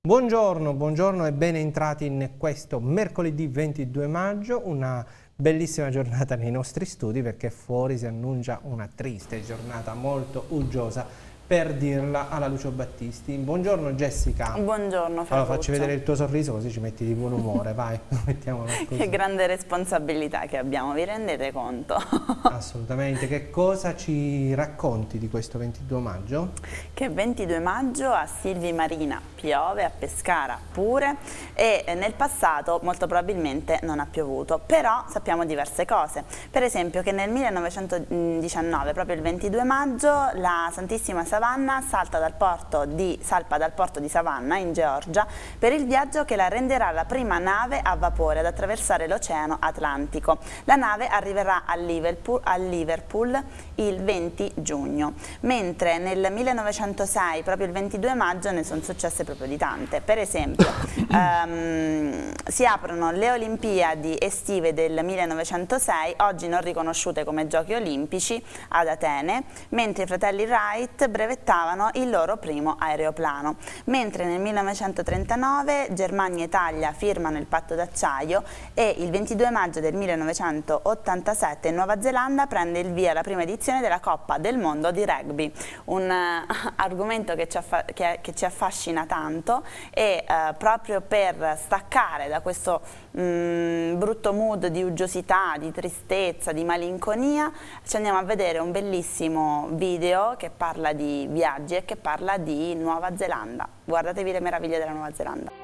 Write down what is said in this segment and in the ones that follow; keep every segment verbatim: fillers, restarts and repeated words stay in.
Buongiorno, buongiorno e ben entrati in questo mercoledì ventidue maggio, una bellissima giornata nei nostri studi perché fuori si annuncia una triste giornata molto uggiosa, per dirla alla Lucio Battisti. Buongiorno Jessica. Buongiorno Ferruccio. Allora facci vedere il tuo sorriso così ci metti di buon umore, vai, mettiamola così. Che grande responsabilità che abbiamo, vi rendete conto? Assolutamente, che cosa ci racconti di questo ventidue maggio? Che ventidue maggio a Silvi Marina piove, a Pescara pure e nel passato molto probabilmente non ha piovuto, però sappiamo diverse cose. Per esempio che nel millenovecentodiciannove, proprio il ventidue maggio, la Santissima Savannah salta dal porto di, salpa dal porto di Savannah in Georgia per il viaggio che la renderà la prima nave a vapore ad attraversare l'Oceano Atlantico. La nave arriverà a Liverpool, a Liverpool il venti giugno, mentre nel millenovecentosei, proprio il ventidue maggio, ne sono successe proprio di tante. Per esempio um, si aprono le Olimpiadi estive del millenovecentosei, oggi non riconosciute come Giochi Olimpici, ad Atene, mentre i fratelli Wright brevettavano il loro primo aeroplano. Mentre nel millenovecentotrentanove Germania e Italia firmano il patto d'acciaio e il ventidue maggio del millenovecentottantasette in Nuova Zelanda prende il via la prima edizione della Coppa del Mondo di Rugby, un uh, argomento che ci, che, che ci affascina tanto e uh, proprio per staccare da questo um, brutto mood di uggiosità, di tristezza, di malinconia, ci andiamo a vedere un bellissimo video che parla di viaggi e che parla di Nuova Zelanda. Guardatevi le meraviglie della Nuova Zelanda.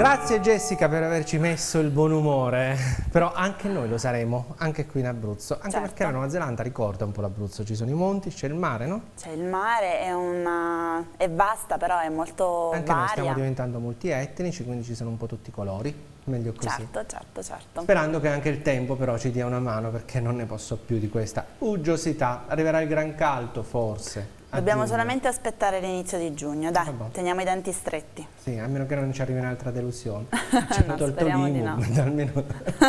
Grazie Jessica per averci messo il buon umore, però anche noi lo saremo, anche qui in Abruzzo, anche certo. perché la Nuova Zelanda ricorda un po' l'Abruzzo, ci sono i monti, c'è il mare, no? C'è il mare, è, una... è vasta però è molto anche varia. Noi stiamo diventando multietnici, quindi ci sono un po' tutti i colori, meglio così. Certo, certo, certo. Sperando che anche il tempo però ci dia una mano, perché non ne posso più di questa uggiosità. Arriverà il gran caldo forse. Dobbiamo giugno. solamente aspettare l'inizio di giugno, dai, Vabbè. Teniamo i denti stretti. Sì, a meno che non ci arrivi un'altra delusione. Ci no, ho tolto speriamo di l'I M U, no. almeno.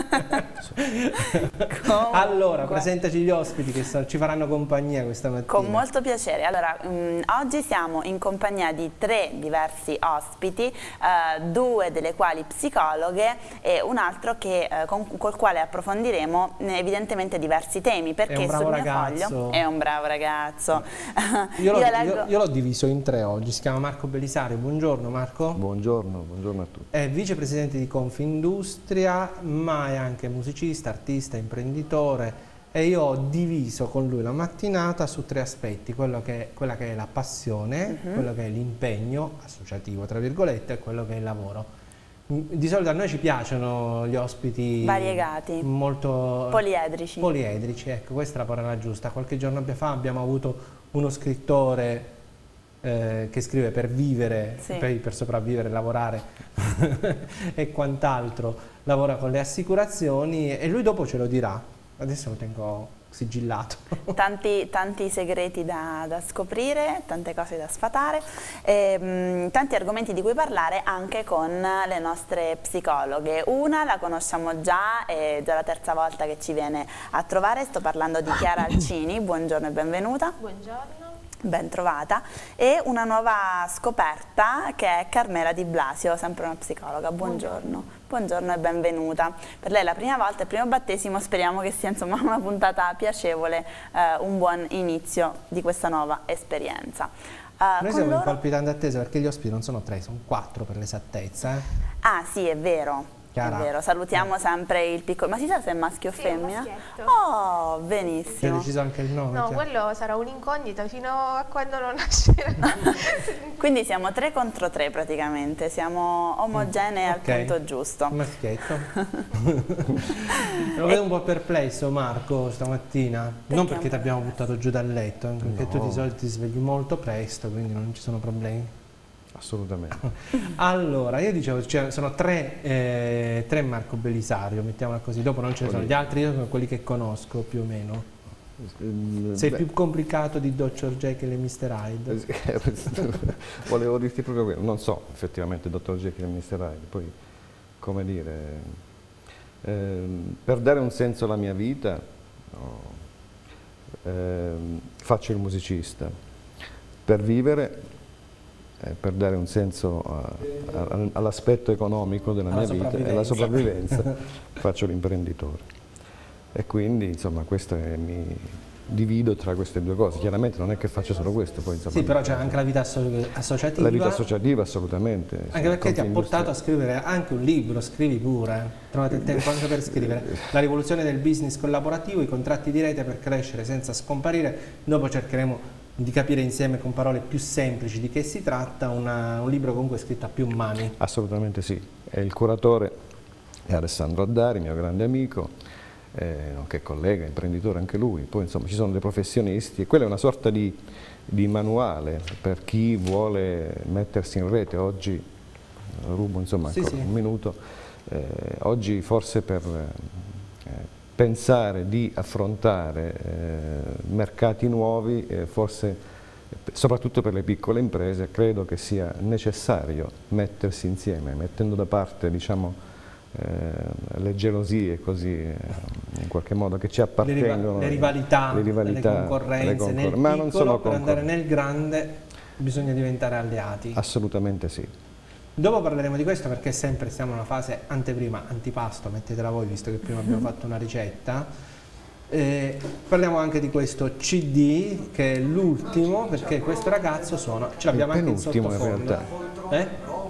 Allora, presentaci gli ospiti che so, ci faranno compagnia questa mattina. Con molto piacere. Allora, mh, oggi siamo in compagnia di tre diversi ospiti, eh, due delle quali psicologhe e un altro che, eh, con, col quale approfondiremo eh, evidentemente diversi temi, perché è un bravo sul mio ragazzo. foglio è un bravo ragazzo. Io l'ho leggo... diviso in tre oggi, si chiama Marco Belisario. Buongiorno Marco. Buongiorno, buongiorno a tutti. È vicepresidente di Confindustria, ma è anche musicista, artista, imprenditore, e io ho diviso con lui la mattinata su tre aspetti: quello che, quella che è la passione, uh-huh. quello che è l'impegno associativo, tra virgolette, e quello che è il lavoro. Di solito a noi ci piacciono gli ospiti variegati, molto poliedrici. Poliedrici, ecco, questa è la parola giusta. Qualche giorno fa abbiamo avuto uno scrittore eh, che scrive per vivere, sì. per, per sopravvivere, lavorare e quant'altro, lavora con le assicurazioni, e lui dopo ce lo dirà. Adesso lo tengo sigillato. Tanti, tanti segreti da, da scoprire, tante cose da sfatare, e, mh, tanti argomenti di cui parlare anche con le nostre psicologhe. Una la conosciamo già, è già la terza volta che ci viene a trovare, sto parlando di Chiara Alcini. Buongiorno e benvenuta. Buongiorno. Ben trovata. E una nuova scoperta che è Carmela Di Blasio, sempre una psicologa. Buongiorno. Buongiorno. Buongiorno e benvenuta. Per lei è la prima volta, il primo battesimo, speriamo che sia insomma una puntata piacevole, eh, un buon inizio di questa nuova esperienza. Uh, Noi siamo loro... in palpitante attesa perché gli ospiti non sono tre, sono quattro per l'esattezza. Eh? Ah sì, è vero. Chiara. È vero, salutiamo sempre il piccolo. Ma si sa se è maschio o sì, femmina? Sì, oh, Si è benissimo. deciso anche il nome? No, Chiara? quello sarà un'incognita fino a quando non nascerà. Quindi siamo tre contro tre praticamente, siamo omogenei al okay. punto giusto. Maschietto. Lo vedo un po' perplesso Marco stamattina, perché non perché ti abbiamo buttato giù dal letto, anche perché No. tu di solito ti svegli molto presto, quindi non ci sono problemi. Assolutamente. Allora, io dicevo, cioè, sono tre, eh, tre Marco Belisario, mettiamola così, dopo non ce ne sono, gli altri io sono quelli che conosco più o meno. Sei Beh, più complicato di doctor Jekyll e mister Hyde? volevo dirti proprio quello, non so effettivamente dottor Jekyll e mister Hyde, poi come dire, eh, per dare un senso alla mia vita no, eh, faccio il musicista, per vivere, eh, per dare un senso all'aspetto economico della alla mia vita e alla sopravvivenza faccio l'imprenditore. E quindi insomma questo è, mi divido tra queste due cose. Chiaramente non è che faccio solo questo, poi insomma, sì, però c'è anche la vita asso associativa. La vita associativa assolutamente. Anche perché ti ha portato a scrivere anche un libro, scrivi pure, trovate il tempo anche per scrivere. La rivoluzione del business collaborativo, i contratti di rete per crescere senza scomparire. Dopo cercheremo di capire insieme con parole più semplici di che si tratta, una, un libro comunque scritto a più mani. Assolutamente sì, e il curatore è Alessandro Addari, mio grande amico. Eh, nonché collega, imprenditore anche lui, poi insomma ci sono dei professionisti e quella è una sorta di, di manuale per chi vuole mettersi in rete. Oggi, rubo insomma sì, ancora sì. un minuto, eh, oggi forse per eh, pensare di affrontare eh, mercati nuovi, eh, forse soprattutto per le piccole imprese, credo che sia necessario mettersi insieme, mettendo da parte diciamo Eh, le gelosie così eh, in qualche modo che ci appartengono, le, riva le rivalità, le, rivalità, le concorrenze, le concor nel piccolo, ma non sono per andare nel grande bisogna diventare alleati. Assolutamente sì. Dopo parleremo di questo perché sempre siamo in una fase anteprima, antipasto, mettetela voi visto che prima abbiamo fatto una ricetta. Eh, parliamo anche di questo C D che è l'ultimo, perché questo ragazzo suona, ce l'abbiamo anche in sottofondo. In realtà. Eh?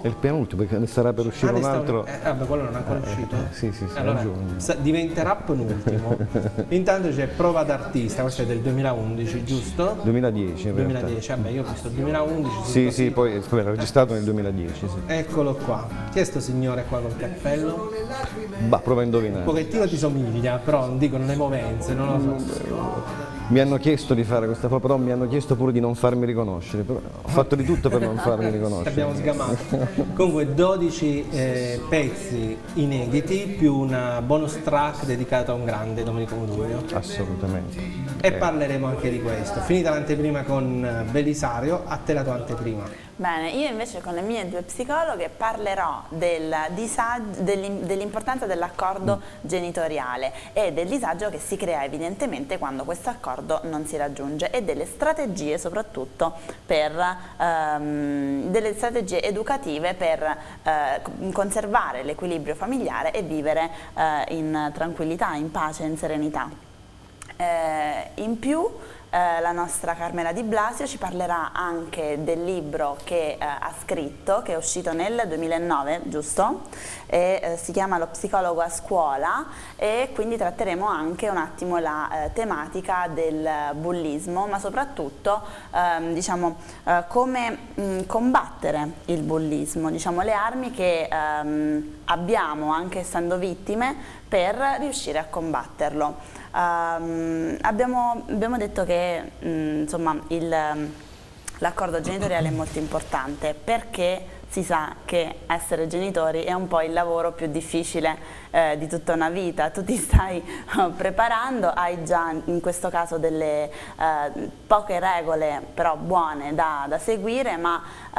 È il penultimo, perché ne sarà per uscire Ah, ne un sta altro. Eh, vabbè, quello non è ancora uscito. Eh, sì, sì, sì, Allora, a giugno. sa- diventerà penultimo. Intanto c'è Prova d'artista, questo è del duemilaundici, giusto? duemiladieci in realtà. duemiladieci, vabbè, io ho visto duemilaundici. Sì, sì, poi poi era registrato nel duemiladieci, sì. Eccolo qua. Chi è sto signore qua col cappello? Bah, prova a Un indovinare. pochettino ti somiglia, però non dicono le movenze, non lo so. Mi hanno chiesto di fare questa prova, però mi hanno chiesto pure di non farmi riconoscere. Però ho fatto di tutto per non farmi Ti riconoscere. abbiamo sgamato. Comunque dodici eh, pezzi inediti più una bonus track dedicata a un grande, Domenico Modugno. Assolutamente. E Eh, parleremo anche di questo. Finita l'anteprima con Belisario, a te la tua anteprima. Bene, io invece con le mie due psicologhe parlerò del disagio- dell'im- dell'importanza dell'accordo genitoriale e del disagio che si crea evidentemente quando questo accordo non si raggiunge e delle strategie soprattutto per ehm, delle strategie educative per eh, conservare l'equilibrio familiare e vivere eh, in tranquillità, in pace, in serenità. Eh, in più eh, la nostra Carmela Di Blasio ci parlerà anche del libro che eh, ha scritto, che è uscito nel duemilanove, giusto? E, eh, si chiama Lo psicologo a scuola, e quindi tratteremo anche un attimo la eh, tematica del bullismo, ma soprattutto ehm, diciamo, eh, come mh, combattere il bullismo, diciamo, le armi che ehm, abbiamo anche essendo vittime per riuscire a combatterlo. Um, abbiamo, abbiamo detto che mh, insomma, l'accordo genitoriale è molto importante perché si sa che essere genitori è un po' il lavoro più difficile eh, di tutta una vita. Tu ti stai uh, preparando, hai già in questo caso delle uh, poche regole però buone da, da seguire, ma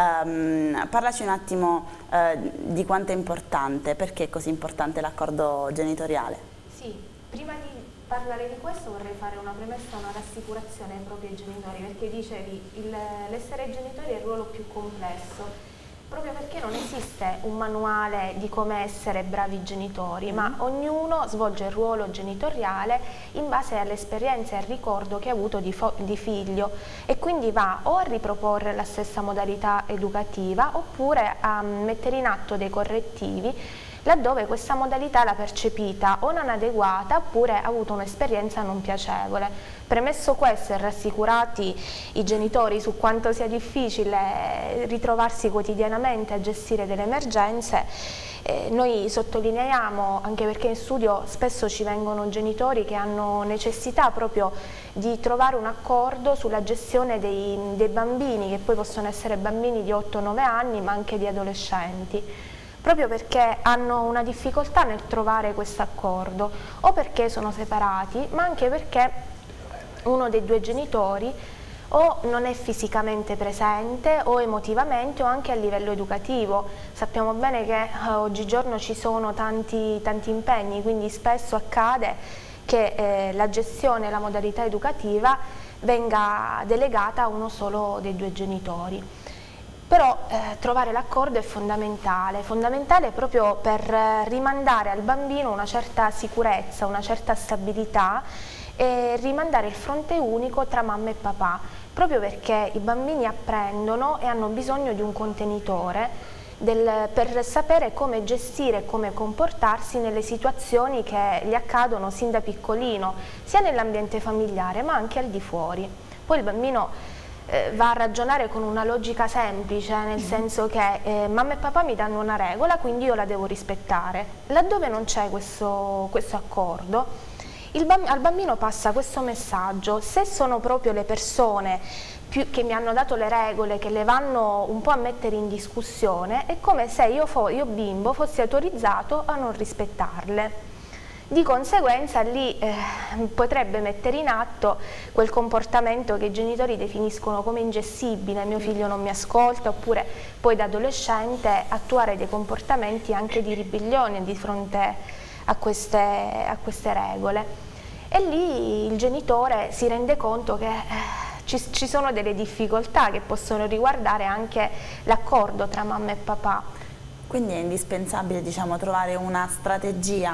um, parlaci un attimo uh, di quanto è importante, perché è così importante l'accordo genitoriale? Sì, prima di parlare di questo vorrei fare una premessa, una rassicurazione proprio ai genitori, perché dicevi l'essere genitori è il ruolo più complesso, proprio perché non esiste un manuale di come essere bravi genitori, mm. ma ognuno svolge il ruolo genitoriale in base all'esperienza e al ricordo che ha avuto di, di figlio, e quindi va o a riproporre la stessa modalità educativa oppure a mettere in atto dei correttivi laddove questa modalità l'ha percepita o non adeguata oppure ha avuto un'esperienza non piacevole. Premesso questo e rassicurati i genitori su quanto sia difficile ritrovarsi quotidianamente a gestire delle emergenze, eh, noi sottolineiamo, anche perché in studio spesso ci vengono genitori che hanno necessità proprio di trovare un accordo sulla gestione dei, dei bambini, che poi possono essere bambini di otto nove anni ma anche di adolescenti, proprio perché hanno una difficoltà nel trovare questo accordo, o perché sono separati, ma anche perché uno dei due genitori o non è fisicamente presente o emotivamente o anche a livello educativo. Sappiamo bene che eh, oggigiorno ci sono tanti, tanti impegni, quindi spesso accade che eh, la gestione e la modalità educativa venga delegata a uno solo dei due genitori. Però eh, trovare l'accordo è fondamentale, fondamentale proprio per eh, rimandare al bambino una certa sicurezza, una certa stabilità e rimandare il fronte unico tra mamma e papà, proprio perché i bambini apprendono e hanno bisogno di un contenitore del, per sapere come gestire e come comportarsi nelle situazioni che gli accadono sin da piccolino, sia nell'ambiente familiare ma anche al di fuori. Poi il bambino Eh, va a ragionare con una logica semplice, nel senso che eh, mamma e papà mi danno una regola, quindi io la devo rispettare. Laddove non c'è questo, questo accordo, il bamb- al bambino passa questo messaggio: se sono proprio le persone più che mi hanno dato le regole che le vanno un po' a mettere in discussione, è come se io, fo- io bimbo fossi autorizzato a non rispettarle. Di conseguenza lì eh, potrebbe mettere in atto quel comportamento che i genitori definiscono come ingestibile: mio figlio non mi ascolta, oppure poi da adolescente attuare dei comportamenti anche di ribellione di fronte a queste, a queste regole. E lì il genitore si rende conto che eh, ci, ci sono delle difficoltà che possono riguardare anche l'accordo tra mamma e papà. Quindi è indispensabile, diciamo, trovare una strategia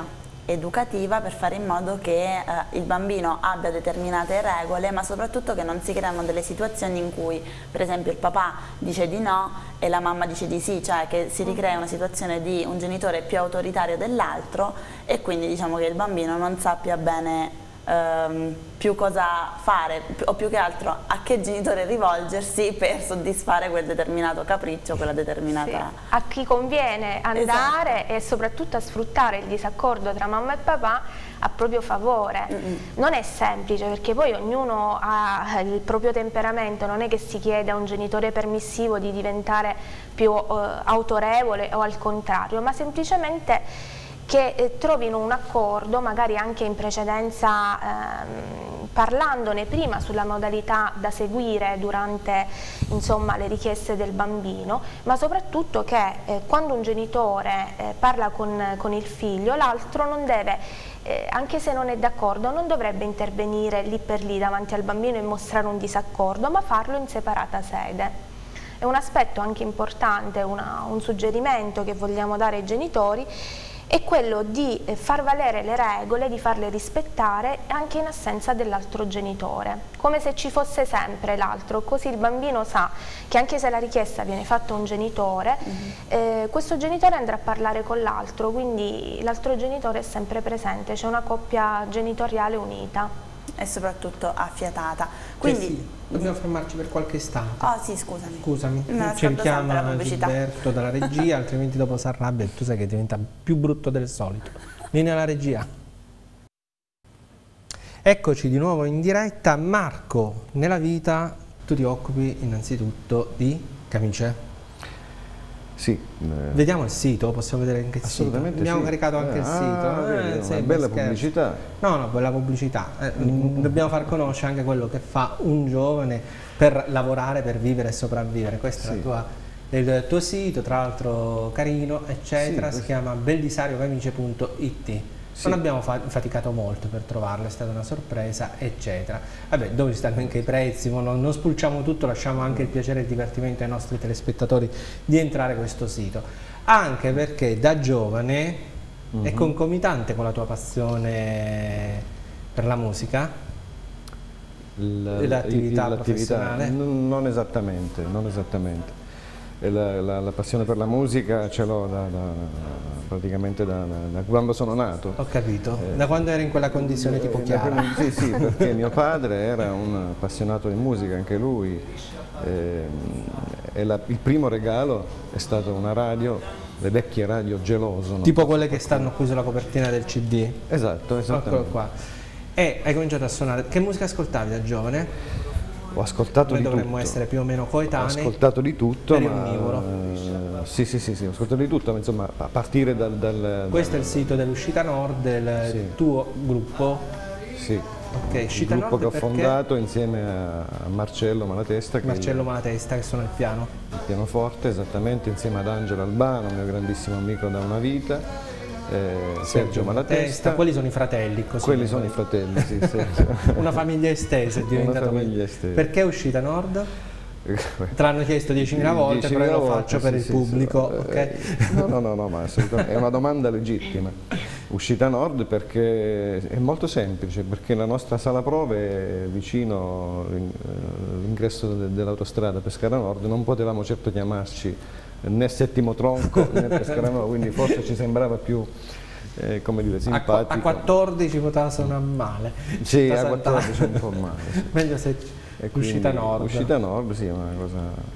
educativa per fare in modo che eh, il bambino abbia determinate regole, ma soprattutto che non si creano delle situazioni in cui per esempio il papà dice di no e la mamma dice di sì, cioè che si ricrea una situazione di un genitore più autoritario dell'altro e quindi diciamo che il bambino non sappia bene ehm, più cosa fare o più che altro a che genitore rivolgersi per soddisfare quel determinato capriccio, quella determinata... Sì. A chi conviene andare, esatto, e soprattutto a sfruttare il disaccordo tra mamma e papà a proprio favore. Mm-hmm. Non è semplice perché poi ognuno ha il proprio temperamento, non è che si chiede a un genitore permissivo di diventare più eh, autorevole o al contrario, ma semplicemente che eh, trovino un accordo, magari anche in precedenza ehm, parlandone prima sulla modalità da seguire durante, insomma, le richieste del bambino, ma soprattutto che eh, quando un genitore eh, parla con, con il figlio, l'altro non deve, eh, anche se non è d'accordo, non dovrebbe intervenire lì per lì davanti al bambino e mostrare un disaccordo, ma farlo in separata sede. È un aspetto anche importante, una, un suggerimento che vogliamo dare ai genitori, è quello di far valere le regole, di farle rispettare anche in assenza dell'altro genitore, come se ci fosse sempre l'altro, così il bambino sa che anche se la richiesta viene fatta a un genitore, mm-hmm. eh, questo genitore andrà a parlare con l'altro, quindi l'altro genitore è sempre presente, c'è una coppia genitoriale unita. E soprattutto affiatata. Quindi, eh sì, dobbiamo fermarci per qualche istante. Oh sì, scusami. Scusami, no, ci richiama Gilberto dalla regia, altrimenti dopo si arrabbia e tu sai che diventa più brutto del solito. Vieni alla regia. Eccoci di nuovo in diretta. Marco, nella vita tu ti occupi innanzitutto di camicie? Sì. Eh, Vediamo il sito, possiamo vedere anche il assolutamente sito. Abbiamo sì. caricato anche eh, il sito. Ah, eh, una sì, bella scherzo. pubblicità. No, no, bella pubblicità. Eh, mm. Dobbiamo far conoscere anche quello che fa un giovane per lavorare, per vivere e sopravvivere. Questo sì. è la tua, il tuo sito, tra l'altro carino, eccetera. Sì, si chiama bellisariocamicie punto it. Sì. Non abbiamo fa faticato molto per trovarlo, è stata una sorpresa, eccetera. Vabbè, dove stanno anche i prezzi, non, non spulciamo tutto, lasciamo anche il piacere e il divertimento ai nostri telespettatori di entrare a questo sito. Anche perché da giovane mm-hmm. è concomitante con la tua passione per la musica, l'attività professionale? Non esattamente, non esattamente. La, la, la passione per la musica ce l'ho da, da, praticamente da, da quando sono nato. Ho capito, eh, da quando eri in quella condizione eh, tipo Chiara. Sì, sì, perché mio padre era un appassionato di musica, anche lui, eh, e la, il primo regalo è stato una radio, le vecchie radio Geloso. Tipo quelle che stanno qui sulla copertina del C D? Esatto, esattamente. Qua. E hai cominciato a suonare, che musica ascoltavi da giovane? Ho ascoltato Noi di dovremmo tutto. essere più o meno coetanei. Ho ascoltato di tutto, eri ma onnivoro. Eh, sì, sì, sì, sì, ho ascoltato di tutto, ma insomma a partire dal... dal Questo dal, è il sito dell'Uscita Nord, del sì. tuo gruppo. Sì, okay, il gruppo Nord che ho perché? fondato insieme a Marcello Malatesta. Che Marcello Malatesta che suona il piano. Il pianoforte, esattamente, insieme ad Angelo Albano, mio grandissimo amico da una vita. Eh, Sergio, Sergio Malatesta. Quelli sono i fratelli, così. Quelli sono i fratelli, sì, sì. Una famiglia estesa è diventato. Una famiglia estesa. Perché Uscita Nord? Te l'hanno chiesto diecimila volte, però io lo faccio per sì, il sì, pubblico. Sì, okay? No, no, no, no, ma assolutamente è una domanda legittima. Uscita Nord perché è molto semplice, perché la nostra sala prove è vicino all'ingresso dell'autostrada Pescara Nord, non potevamo certo chiamarci né Settimo Tronco né Pescara Nord, quindi forse ci sembrava più eh, come dire, simpatico. A quattordici poteva suonare male. Sì, a quattordici un po' male. Sì. Meglio se Uscita Nord. Uscita Nord, sì, è una cosa...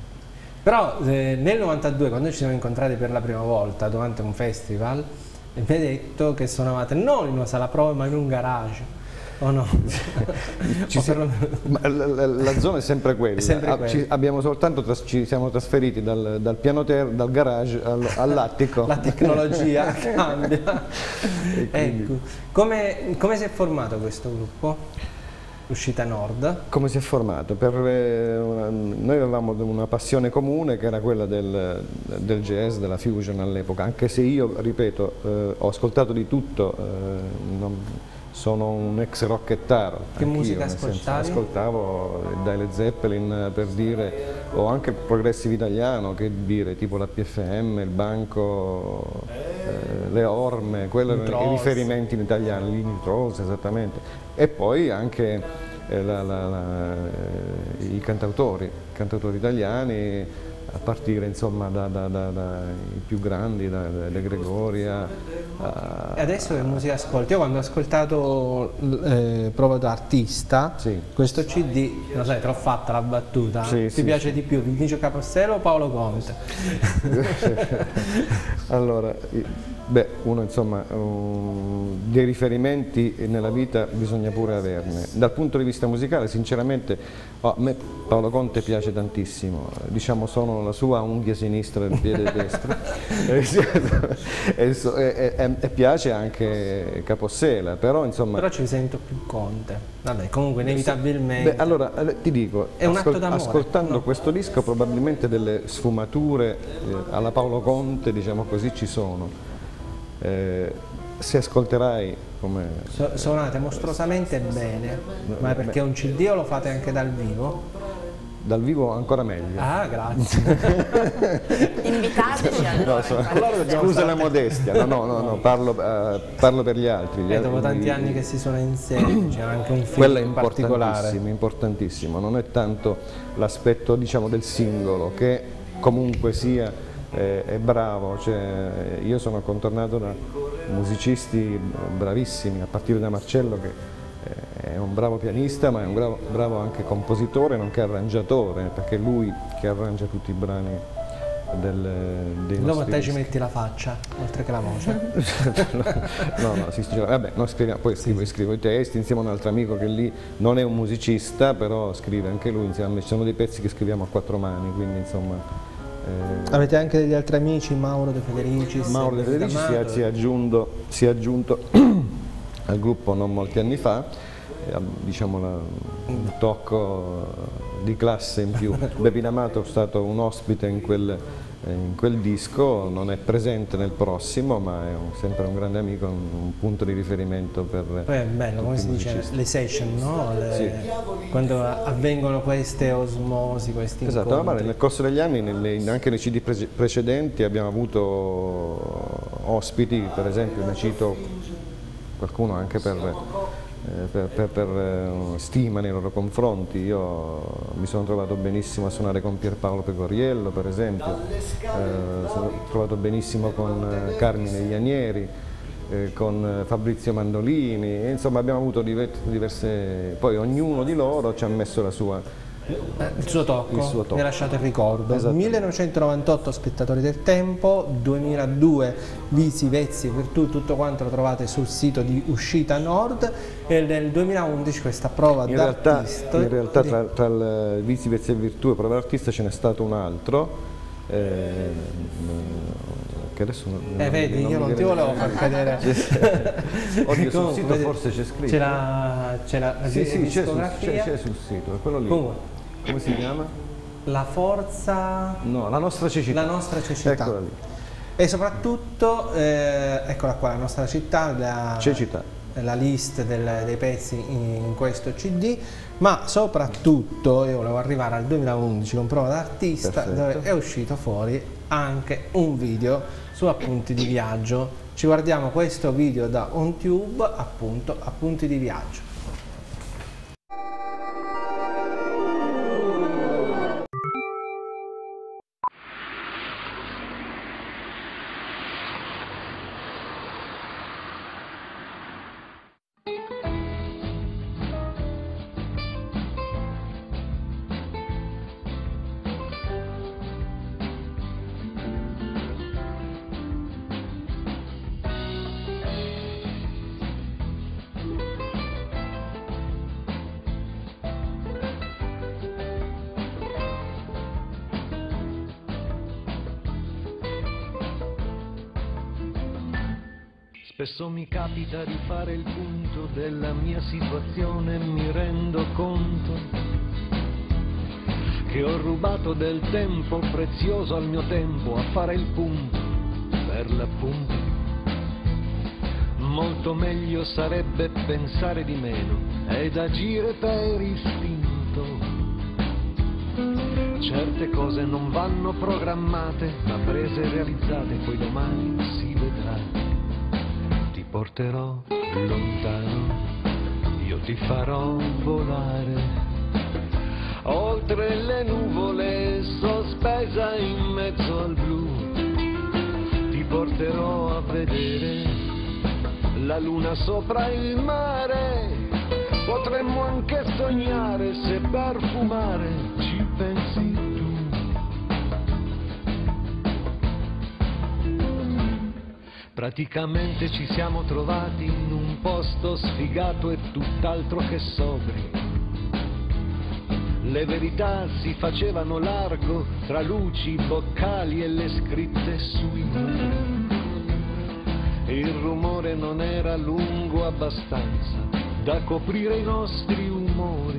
Però eh, nel novantadue, quando ci siamo incontrati per la prima volta durante un festival, mi hai detto che suonavate non in una sala prove ma in un garage. O no? Ci si... Ma la, la, la zona è sempre quella, è sempre ah, quella. Ci, abbiamo soltanto tras... ci siamo trasferiti dal, dal piano terra, dal garage al, all'attico. La tecnologia cambia. Quindi... Ecco. Come, come si è formato questo gruppo? Uscita Nord. Come si è formato? Per, eh, una, noi avevamo una passione comune che era quella del, del jazz, della fusion all'epoca, anche se io, ripeto, eh, ho ascoltato di tutto, eh, non, sono un ex rockettaro. Che musica ascoltavi? Ascoltavo dai Led Zeppelin, per dire, o anche progressive italiano, che dire, tipo la P F M, il Banco, eh, le orme, quelli erano i riferimenti in italiano, i nitrosi esattamente, e poi anche eh, la, la, la, i cantautori, cantautori italiani, a partire insomma dai da, da, da, più grandi, da, da De Gregoria. E adesso che musica ascolti? Io quando ho ascoltato eh, Prova da artista, sì. questo C D, lo sai, te l'ho fatta la battuta, sì, ti sì, piace sì. di più Vinicio Capossela o Paolo Conte? Allora, beh, uno insomma, um, dei riferimenti nella vita bisogna pure averne. Dal punto di vista musicale, sinceramente, oh, a me Paolo Conte piace tantissimo, diciamo sono la sua unghia sinistra del piede destro e, e, e, e piace anche Capossela, però insomma... Però ci sento più Conte, vabbè, comunque inevitabilmente... Beh, allora ti dico, è un ascol atto d'amore, ascoltando no? questo disco probabilmente delle sfumature eh, alla Paolo Conte, diciamo così, ci sono. Eh, se ascolterai come... So, suonate mostruosamente bene, ma è perché è un C D o lo fate anche dal vivo? Dal vivo ancora meglio. Ah, grazie. Invitateci allora. No, so, allora scusa la modestia, no, no, no, no parlo, uh, parlo per gli altri. Gli E altri dopo tanti gli... anni che si suona insieme, c'è anche un film Quello è in particolare. importantissimo, importantissimo, non è tanto l'aspetto diciamo del singolo, che comunque sia eh, è bravo, cioè, io sono contornato da musicisti bravissimi, a partire da Marcello che è un bravo pianista, ma è un bravo, bravo anche compositore nonché arrangiatore, perché è lui che arrangia tutti i brani del, dei Dopo nostri te ci dischi. metti la faccia, oltre che la voce. no, no, si scrive, vabbè, noi scriviamo, poi scrivo, sì. scrivo i testi insieme a un altro amico che lì non è un musicista, però scrive anche lui insieme a me. Ci sono dei pezzi che scriviamo a quattro mani, quindi insomma... Eh... Avete anche degli altri amici, Mauro De Federicis? Mauro De Federicis si è, si è aggiunto, si è aggiunto al gruppo non molti anni fa, eh, diciamo la, un tocco di classe in più. Beppe Amato è stato un ospite in quel, eh, in quel disco, non è presente nel prossimo, ma è un, sempre un grande amico, un, un punto di riferimento per... Poi è bello, come si dice, le session, no? Le, sì. Quando avvengono queste osmosi, questi esatto, incontri. Ma nel corso degli anni, nelle, anche nei C D pre precedenti abbiamo avuto ospiti, per esempio ne cito qualcuno anche per, eh, per, per, per eh, stima nei loro confronti. Io mi sono trovato benissimo a suonare con Pierpaolo Pecoriello, per esempio, eh, sono trovato benissimo con eh, Carmine Ianieri, eh, con Fabrizio Mandolini, e, insomma abbiamo avuto diverse, poi ognuno di loro ci ha messo la sua... Il suo tocco, il suo tocco. Mi ha lasciato il ricordo. millenovecentonovantotto Spettatori del Tempo, duemiladue Visi, Vezzi e Virtù, tutto quanto lo trovate sul sito di Uscita Nord, e nel duemilaundici questa prova d'artista. In realtà tra, tra il Visi, Vezzi e Virtù e prova d'artista ce n'è stato un altro, eh, che adesso non, eh, non, vedi, non io non ti volevo far cadere. Oddio, sul sito vedi, forse c'è scritto. C'è la, la sì, sì, c'è sul, sul sito, è quello lì. Comunque, come si chiama? La forza... No, la nostra cecità. La nostra cecità. Eccola lì. E soprattutto, eh, eccola qua, la nostra città, la, cecità. La lista del, dei pezzi in, in questo C D, ma soprattutto io volevo arrivare al duemilaundici con Prova d'artista, dove è uscito fuori anche un video su Appunti di Viaggio. Ci guardiamo questo video da OnTube, appunto, Appunti di Viaggio. Spesso mi capita di fare il punto della mia situazione e mi rendo conto che ho rubato del tempo prezioso al mio tempo a fare il punto per l'appunto. Molto meglio sarebbe pensare di meno ed agire per istinto. Certe cose non vanno programmate ma prese e realizzate, poi domani si vedrà. porterò lontano, io ti farò volare oltre le nuvole, sospesa in mezzo al blu. Ti porterò a vedere la luna sopra il mare, potremmo anche sognare se per fumare ci pensi tu. Praticamente ci siamo trovati in un posto sfigato e tutt'altro che sobrio. Le verità si facevano largo tra luci, boccali e le scritte sui muri. Il rumore non era lungo abbastanza da coprire i nostri umori.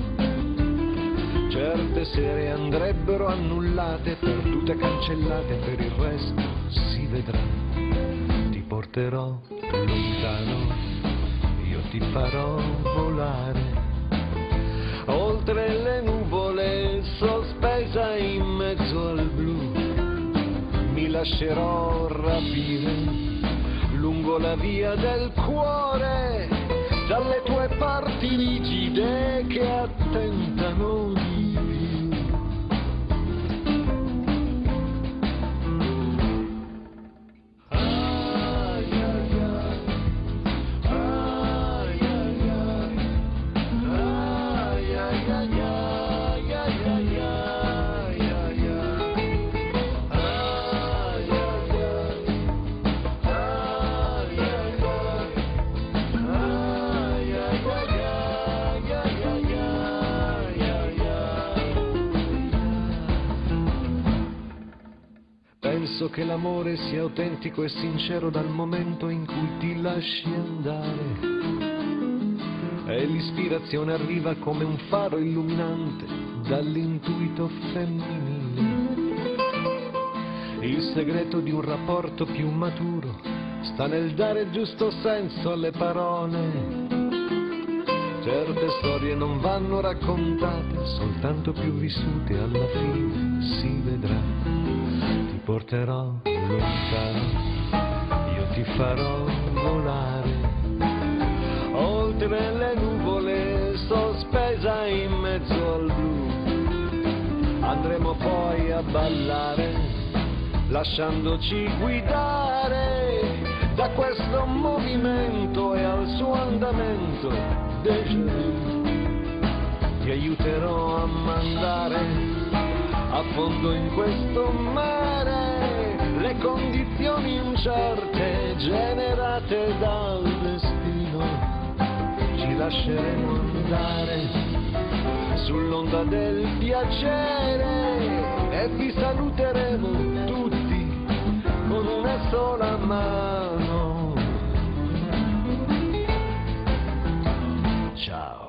Certe sere andrebbero annullate, perdute, cancellate, per il resto si vedrà. Ti porterò lontano, io ti farò volare oltre le nuvole, sospesa in mezzo al blu. Mi lascerò rapire lungo la via del cuore, dalle tue parti rigide che attentano di più. Penso che l'amore sia autentico e sincero dal momento in cui ti lasci andare, e l'ispirazione arriva come un faro illuminante dall'intuito femminile. Il segreto di un rapporto più maturo sta nel dare il giusto senso alle parole. Certe storie non vanno raccontate, soltanto più vissute, alla fine si vedrà. Ti porterò lontano, io ti farò volare oltre le nuvole, sospesa in mezzo al blu. Andremo poi a ballare, lasciandoci guidare da questo movimento e al suo andamento déjà vu. Ti aiuterò a mandare a fondo in questo mare le condizioni incerte generate dal destino. Ci lasceremo andare sull'onda del piacere e vi saluteremo tutti con una sola mano. Ciao.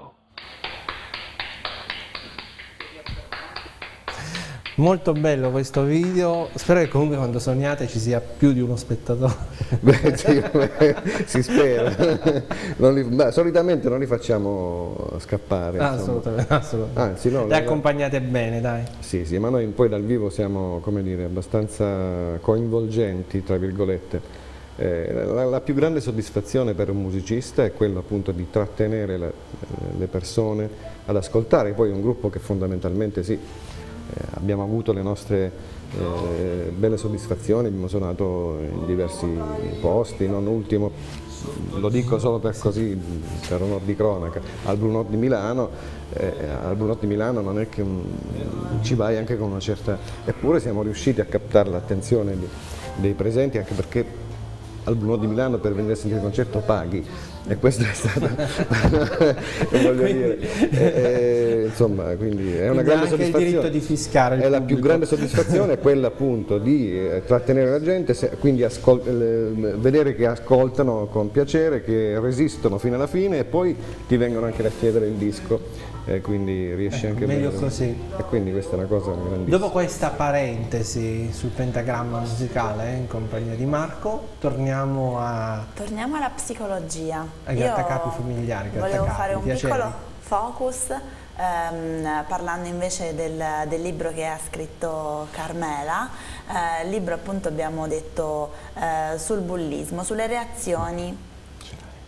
Molto bello questo video, spero che comunque quando suoniate ci sia più di uno spettatore. Beh, sì, beh, si spera. Non li, beh, solitamente non li facciamo scappare. Ah, assolutamente, assolutamente. Anzi, no, le accompagnate bene, dai. Sì, sì, ma noi poi dal vivo siamo, come dire, abbastanza coinvolgenti, tra virgolette. Eh, la, la più grande soddisfazione per un musicista è quello appunto di trattenere la, le persone ad ascoltare, poi un gruppo che fondamentalmente sì, Eh, abbiamo avuto le nostre eh, belle soddisfazioni, abbiamo suonato in diversi posti, non ultimo, lo dico solo per così, per onor di cronaca, al Blue Note di Milano. Eh, al Blue Note di Milano non è che un, ci vai anche con una certa, eppure siamo riusciti a captare l'attenzione dei presenti, anche perché al Blue Note di Milano per venire a sentire il concerto paghi, e questo è stato voglio quindi, dire eh, eh, insomma, quindi è una grande anche soddisfazione. Il diritto di fiscare il è la pubblico. più grande soddisfazione è quella appunto di eh, trattenere la gente, se, quindi ascol- eh, vedere che ascoltano con piacere, che resistono fino alla fine e poi ti vengono anche a chiedere il disco, e quindi riesci ecco, anche meglio bene. così. E quindi questa è una cosa grandissima. Dopo questa parentesi sul pentagramma musicale eh, in compagnia di Marco, torniamo a Torniamo alla psicologia. ai grattacapi familiari. Volevo grattacapi, fare un piaceri. piccolo focus ehm, parlando invece del, del libro che ha scritto Carmela. Eh, il libro appunto abbiamo detto eh, sul bullismo, sulle reazioni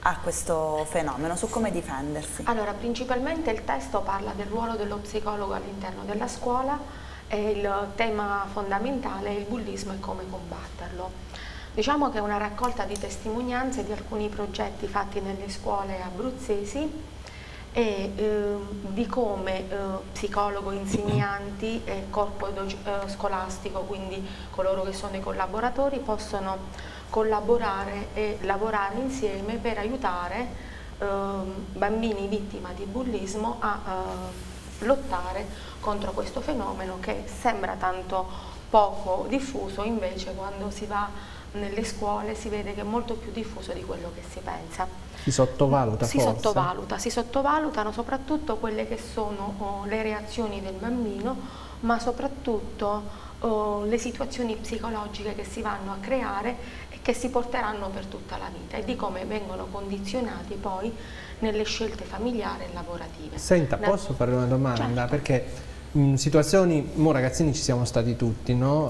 a questo fenomeno, su come difendersi? Allora, principalmente il testo parla del ruolo dello psicologo all'interno della scuola e il tema fondamentale è il bullismo e come combatterlo. Diciamo che è una raccolta di testimonianze di alcuni progetti fatti nelle scuole abruzzesi e eh, di come eh, psicologo, insegnanti e corpo eh, scolastico, quindi coloro che sono i collaboratori, possono collaborare e lavorare insieme per aiutare eh, bambini vittima di bullismo a eh, lottare contro questo fenomeno che sembra tanto poco diffuso, invece quando si va nelle scuole si vede che è molto più diffuso di quello che si pensa. Si sottovaluta si forse? Sottovaluta, si sottovalutano soprattutto quelle che sono oh, le reazioni del bambino, ma soprattutto oh, le situazioni psicologiche che si vanno a creare e che si porteranno per tutta la vita e di come vengono condizionati poi nelle scelte familiari e lavorative. Senta, Nel... posso fare una domanda? Certo. Perché in situazioni, mo ragazzini ci siamo stati tutti, no?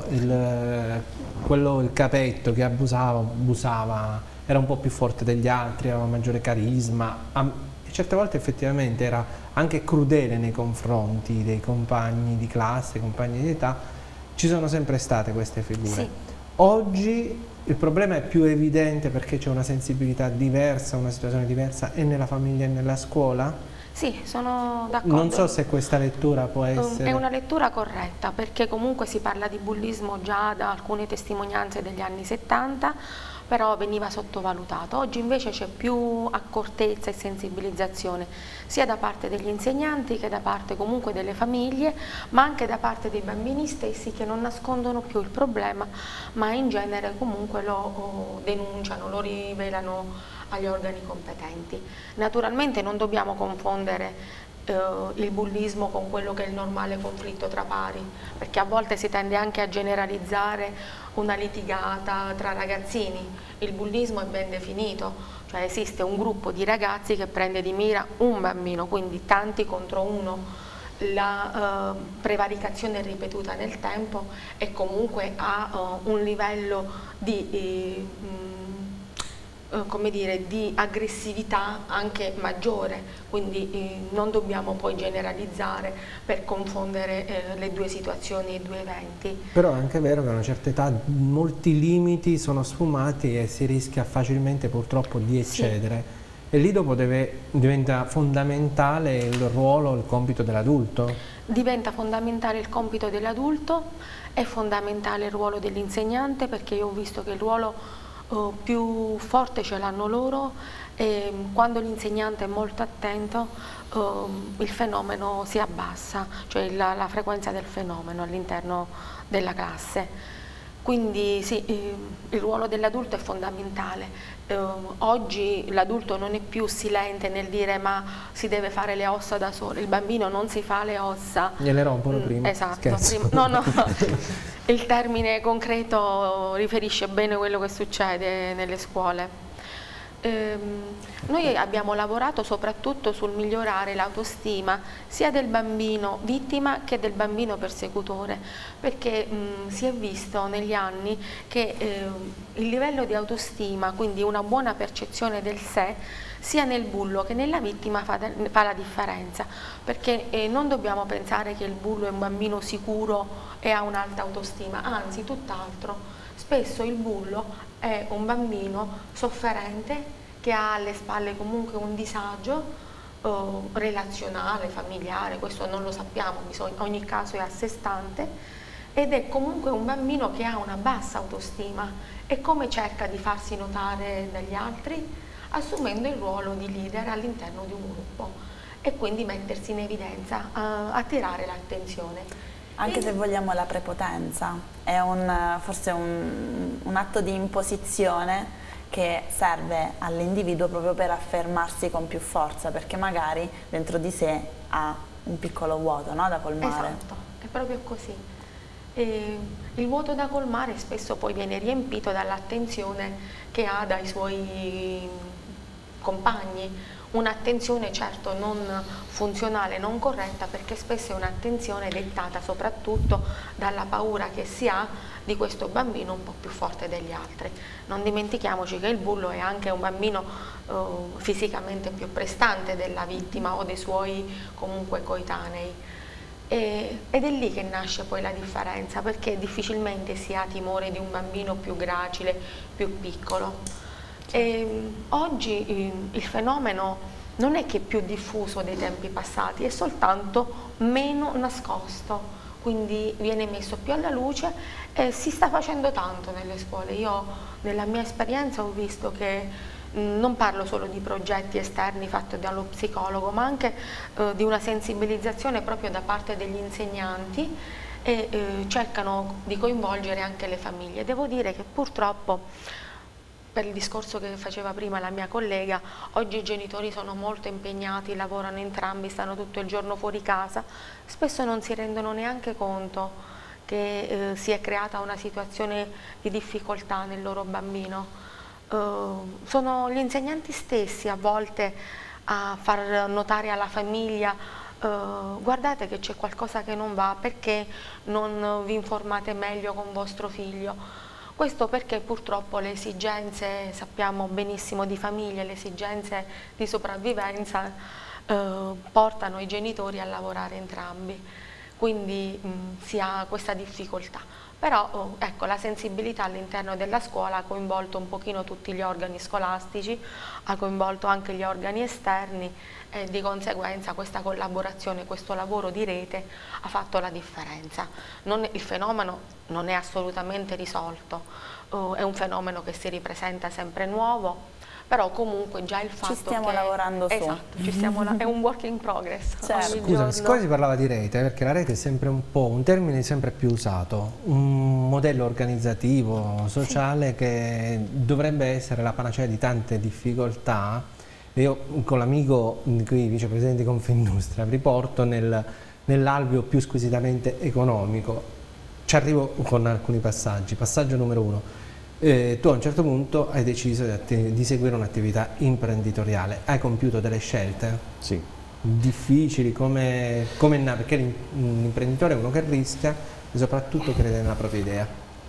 Il, quello, il capetto che abusava, abusava, era un po' più forte degli altri, aveva maggiore carisma, a, certe volte effettivamente era anche crudele nei confronti dei compagni di classe, compagni di età. Ci sono sempre state queste figure. Sì. Oggi il problema è più evidente perché c'è una sensibilità diversa, una situazione diversa, e nella famiglia e nella scuola? Sì, sono d'accordo. Non so se questa lettura può essere... È una lettura corretta, perché comunque si parla di bullismo già da alcune testimonianze degli anni settanta, però veniva sottovalutato. Oggi invece c'è più accortezza e sensibilizzazione, sia da parte degli insegnanti che da parte comunque delle famiglie, ma anche da parte dei bambini stessi, che non nascondono più il problema, ma in genere comunque lo denunciano, lo rivelano agli organi competenti. Naturalmente non dobbiamo confondere eh, il bullismo con quello che è il normale conflitto tra pari, perché a volte si tende anche a generalizzare una litigata tra ragazzini. Il bullismo è ben definito, cioè esiste un gruppo di ragazzi che prende di mira un bambino, quindi tanti contro uno. La eh, prevaricazione ripetuta nel tempo e comunque ha eh, un livello di eh, come dire, di aggressività anche maggiore, quindi eh, non dobbiamo poi generalizzare per confondere eh, le due situazioni, i due eventi. Però è anche vero che a una certa età molti limiti sono sfumati e si rischia facilmente purtroppo di eccedere. Sì. E lì dopo deve, diventa fondamentale il ruolo, il compito dell'adulto? Diventa fondamentale il compito dell'adulto, è fondamentale il ruolo dell'insegnante, perché io ho visto che il ruolo Uh, più forte ce l'hanno loro e quando l'insegnante è molto attento uh, il fenomeno si abbassa, cioè la, la frequenza del fenomeno all'interno della classe. Quindi sì, eh, il ruolo dell'adulto è fondamentale. Eh, oggi l'adulto non è più silente nel dire ma si deve fare le ossa da solo, il bambino non si fa le ossa. Gliele rompono mm, prima. Esatto, prima, no no. Il termine concreto riferisce bene quello che succede nelle scuole. Ehm, noi abbiamo lavorato soprattutto sul migliorare l'autostima sia del bambino vittima che del bambino persecutore, perché mh, si è visto negli anni che eh, il livello di autostima, quindi una buona percezione del sé, sia nel bullo che nella vittima fa, fa la differenza, perché eh, non dobbiamo pensare che il bullo è un bambino sicuro e ha un'alta autostima, anzi tutt'altro. Spesso il bullo è un bambino sofferente che ha alle spalle comunque un disagio eh, relazionale, familiare, questo non lo sappiamo, bisogna, ogni caso è a sé stante, ed è comunque un bambino che ha una bassa autostima. E come cerca di farsi notare dagli altri? Assumendo il ruolo di leader all'interno di un gruppo e quindi mettersi in evidenza, eh, attirare l'attenzione. Anche se vogliamo la prepotenza, è un, forse un, un atto di imposizione che serve all'individuo proprio per affermarsi con più forza, perché magari dentro di sé ha un piccolo vuoto, no, da colmare. Esatto, è proprio così. E il vuoto da colmare spesso poi viene riempito dall'attenzione che ha dai suoi compagni. un'attenzione certo non funzionale, non corretta, perché spesso è un'attenzione dettata soprattutto dalla paura che si ha di questo bambino un po' più forte degli altri. Non dimentichiamoci che il bullo è anche un bambino eh, fisicamente più prestante della vittima o dei suoi comunque coetanei. E, ed è lì che nasce poi la differenza, perché difficilmente si ha timore di un bambino più gracile, più piccolo. E, oggi eh, il fenomeno non è che è più diffuso dei tempi passati, è soltanto meno nascosto, quindi viene messo più alla luce e si sta facendo tanto nelle scuole. Io nella mia esperienza ho visto che mh, non parlo solo di progetti esterni fatti dallo psicologo, ma anche eh, di una sensibilizzazione proprio da parte degli insegnanti, e eh, cercano di coinvolgere anche le famiglie. Devo dire che purtroppo, per il discorso che faceva prima la mia collega, oggi i genitori sono molto impegnati, lavorano entrambi, stanno tutto il giorno fuori casa, spesso non si rendono neanche conto che eh, si è creata una situazione di difficoltà nel loro bambino. Eh, sono gli insegnanti stessi a volte a far notare alla famiglia: Uh, guardate che c'è qualcosa che non va, perché non vi informate meglio con vostro figlio. Questo perché purtroppo le esigenze, sappiamo benissimo di famiglie, le esigenze di sopravvivenza uh, portano i genitori a lavorare entrambi, quindi mh, si ha questa difficoltà. Però oh, ecco, la sensibilità all'interno della scuola ha coinvolto un pochino tutti gli organi scolastici, ha coinvolto anche gli organi esterni, e di conseguenza questa collaborazione, questo lavoro di rete ha fatto la differenza. Non, il fenomeno non è assolutamente risolto, uh, è un fenomeno che si ripresenta sempre nuovo, però comunque già il fatto ci stiamo che, lavorando su. Esatto, ci stiamo la, è un work in progress. Certo. Scusa, siccome si parlava di rete, perché la rete è sempre un po' un termine sempre più usato, un modello organizzativo, sociale, sì, che dovrebbe essere la panacea di tante difficoltà. Io con l'amico qui, vicepresidente di Confindustria, riporto nel, nell'alveo più squisitamente economico. Ci arrivo con alcuni passaggi. Passaggio numero uno. Eh, tu a un certo punto hai deciso di, di seguire un'attività imprenditoriale. Hai compiuto delle scelte? Sì. Difficili, come, come perché l'imprenditore è uno che rischia e soprattutto crede nella propria idea.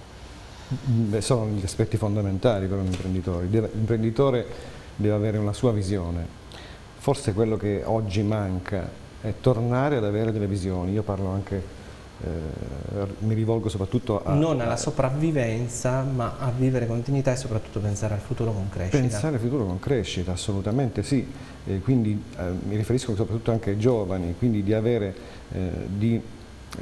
Beh, sono gli aspetti fondamentali per un imprenditore. L'imprenditore deve avere una sua visione. Forse quello che oggi manca è tornare ad avere delle visioni. Io parlo anche, eh, mi rivolgo soprattutto a... non alla sopravvivenza, ma a vivere con dignità e soprattutto pensare al futuro con crescita. Pensare al futuro con crescita, assolutamente sì. E quindi eh, mi riferisco soprattutto anche ai giovani, quindi di avere, eh, di eh,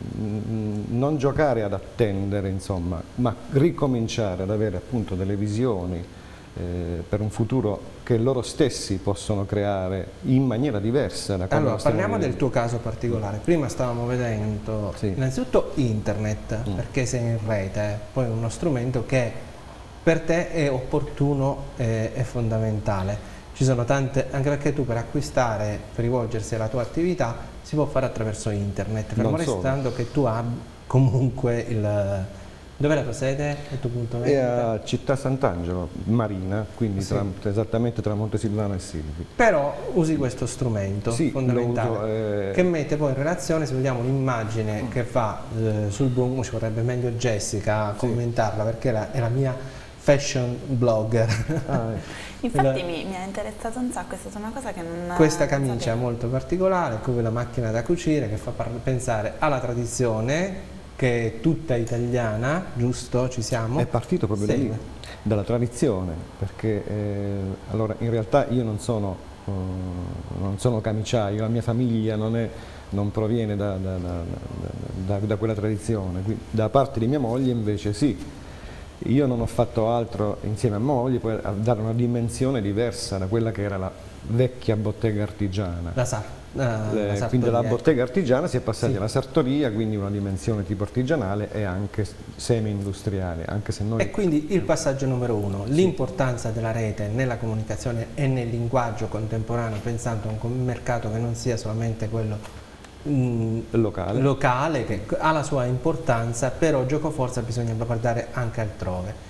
non giocare ad attendere, insomma, ma ricominciare ad avere appunto delle visioni Eh, per un futuro che loro stessi possono creare in maniera diversa da come allora, parliamo vedendo. del tuo caso particolare. Prima stavamo vedendo, sì, innanzitutto internet, mm. perché sei in rete, poi uno strumento che per te è opportuno e è fondamentale. Ci sono tante, anche perché tu per acquistare, per rivolgersi alla tua attività, si può fare attraverso internet, fermo restando che tu abbia comunque il... Dov'è la tua sede? Il tuo punto è a Città Sant'Angelo, Marina, quindi sì, tra, esattamente tra Montesilvano e Silvi. Però usi questo strumento, sì, fondamentale, uso, eh... che mette poi in relazione, se vogliamo, l'immagine che fa eh, sul boom. Ci vorrebbe meglio Jessica a sì, commentarla, perché la, è la mia fashion blogger. Ah, eh. Infatti la... mi, mi ha interessato un sacco, è stata una cosa che non... Questa camicia è molto particolare, come la macchina da cucire, che fa pensare alla tradizione, che è tutta italiana, giusto? Ci siamo? È partito proprio da lì, dalla tradizione, perché eh, allora in realtà io non sono, uh, non sono camiciaio, la mia famiglia non, è, non proviene da, da, da, da, da quella tradizione, quindi, da parte di mia moglie invece sì. Io non ho fatto altro insieme a mia moglie poi a dare una dimensione diversa da quella che era la vecchia bottega artigiana. La sa. Uh, Le, la quindi dalla bottega artigiana si è passati sì, alla sartoria, quindi una dimensione tipo artigianale e anche semi-industriale. Anche se noi... E quindi il passaggio numero uno, sì, l'importanza della rete nella comunicazione e nel linguaggio contemporaneo, pensando a un mercato che non sia solamente quello mh, locale. locale, che ha la sua importanza, però giocoforza bisogna guardare anche altrove.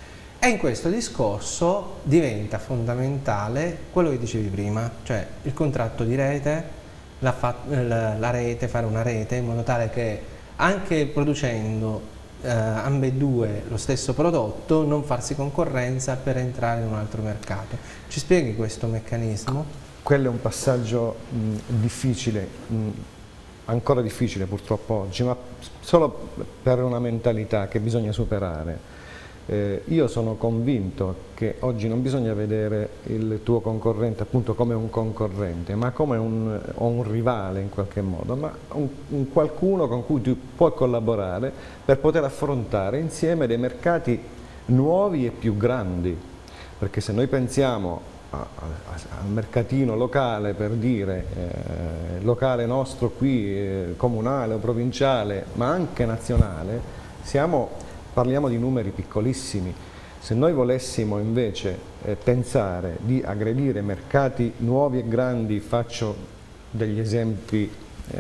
E in questo discorso diventa fondamentale quello che dicevi prima, cioè il contratto di rete, la, la, la rete, fare una rete in modo tale che anche producendo eh, ambedue lo stesso prodotto non farsi concorrenza per entrare in un altro mercato. Ci spieghi questo meccanismo? Quello è un passaggio mh, difficile, mh, ancora difficile purtroppo oggi, ma solo per una mentalità che bisogna superare. Eh, io sono convinto che oggi non bisogna vedere il tuo concorrente appunto come un concorrente, ma come un, o un rivale in qualche modo, ma un, un qualcuno con cui tu puoi collaborare per poter affrontare insieme dei mercati nuovi e più grandi. Perché se noi pensiamo a, a, al mercatino locale, per dire, eh, locale nostro qui, eh, comunale o provinciale, ma anche nazionale, siamo... parliamo di numeri piccolissimi. Se noi volessimo invece eh, pensare di aggredire mercati nuovi e grandi, faccio degli esempi, eh,